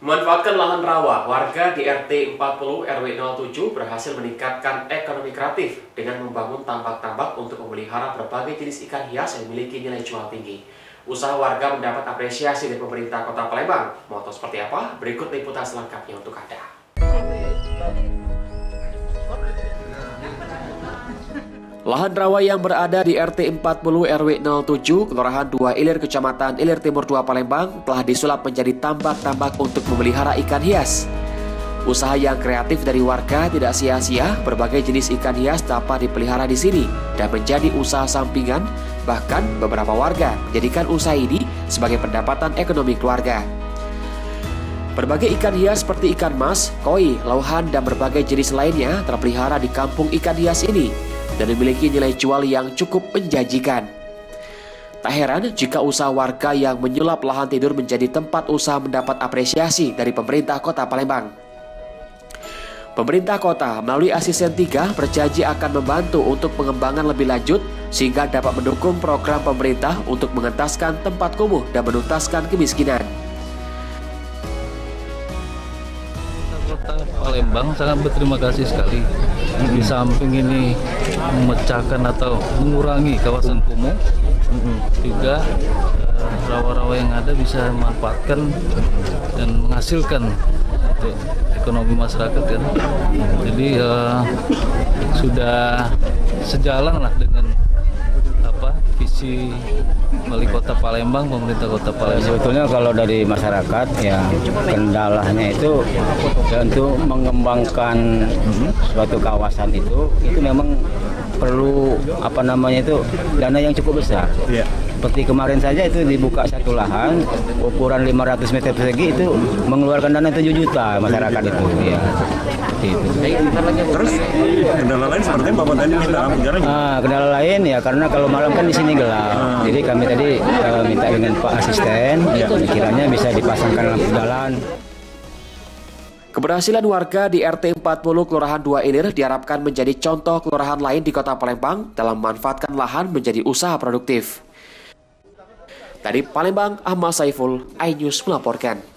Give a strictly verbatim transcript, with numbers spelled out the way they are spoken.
Memanfaatkan lahan rawa, warga di R T empat puluh R W nol tujuh berhasil meningkatkan ekonomi kreatif dengan membangun tambak-tambak untuk memelihara berbagai jenis ikan hias yang memiliki nilai jual tinggi. Usaha warga mendapat apresiasi dari pemerintah Kota Palembang. Mau tahu seperti apa? Berikut liputan selengkapnya untuk Anda. Lahan rawa yang berada di R T empat puluh R W nol tujuh, Kelurahan dua Ilir, Kecamatan Ilir Timur dua, Palembang, telah disulap menjadi tambak-tambak untuk memelihara ikan hias. Usaha yang kreatif dari warga tidak sia-sia, berbagai jenis ikan hias dapat dipelihara di sini dan menjadi usaha sampingan. Bahkan beberapa warga menjadikan usaha ini sebagai pendapatan ekonomi keluarga. Berbagai ikan hias seperti ikan mas, koi, lauhan, dan berbagai jenis lainnya terpelihara di kampung ikan hias ini dan memiliki nilai jual yang cukup menjanjikan. Tak heran jika usaha warga yang menyulap lahan tidur menjadi tempat usaha mendapat apresiasi dari pemerintah Kota Palembang. Pemerintah kota melalui asisten tiga berjanji akan membantu untuk pengembangan lebih lanjut sehingga dapat mendukung program pemerintah untuk mengentaskan tempat kumuh dan menuntaskan kemiskinan. Kota Palembang sangat berterima kasih sekali. Di samping ini memecahkan atau mengurangi kawasan kumuh, juga rawa-rawa yang ada bisa memanfaatkan dan menghasilkan untuk ekonomi masyarakat kan. Jadi uh, sudah sejalan lah dengan apa visi Wali Kota Palembang, pemerintah Kota Palembang. Sebetulnya kalau dari masyarakat ya kendalanya itu ya, untuk mengembangkan suatu kawasan itu itu memang perlu apa namanya itu dana yang cukup besar. Ya. Seperti kemarin saja itu dibuka satu lahan ukuran lima ratus meter persegi itu mengeluarkan dana tujuh juta masyarakat itu ya. Itu. Terus kendala lain seperti Bapak tadi minta penjara. Ah, kendala lain ya karena kalau malam kan di sini gelap. Ah. Jadi kami tadi uh, minta dengan Pak Asisten, ya. Kiranya bisa dipasangkan lampu jalan. Keberhasilan warga di R T empat puluh Kelurahan dua Ilir diharapkan menjadi contoh kelurahan lain di Kota Palembang dalam memanfaatkan lahan menjadi usaha produktif. Dari Palembang, Ahmad Saiful, iNews melaporkan.